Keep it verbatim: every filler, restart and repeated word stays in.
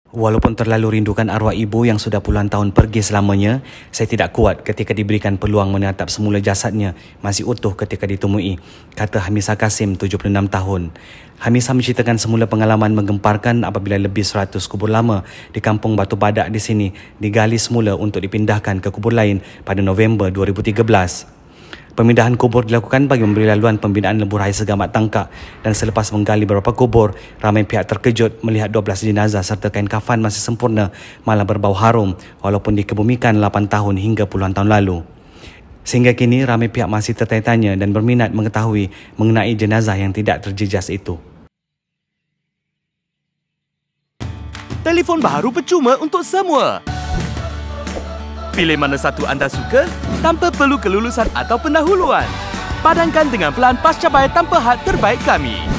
Walaupun terlalu rindukan arwah ibu yang sudah puluhan tahun pergi selamanya, saya tidak kuat ketika diberikan peluang menatap semula jasadnya masih utuh ketika ditemui, kata Hamisah Kasim, tujuh puluh enam tahun. Hamisah menceritakan semula pengalaman menggemparkan apabila lebih seratus kubur lama di kampung Batu Badak di sini digali semula untuk dipindahkan ke kubur lain pada November dua ribu tiga belas. Pemindahan kubur dilakukan bagi memberi laluan pembinaan lebuh raya Segamat Tangkak, dan selepas menggali beberapa kubur, ramai pihak terkejut melihat dua belas jenazah serta kain kafan masih sempurna malah berbau harum walaupun dikebumikan lapan tahun hingga puluhan tahun lalu. Sehingga kini ramai pihak masih tertanya-tanya dan berminat mengetahui mengenai jenazah yang tidak terjejas itu. Telefon baru percuma untuk semua. Pilih mana satu anda suka tanpa perlu kelulusan atau pendahuluan. Padankan dengan pelan pascabayar tanpa had terbaik kami.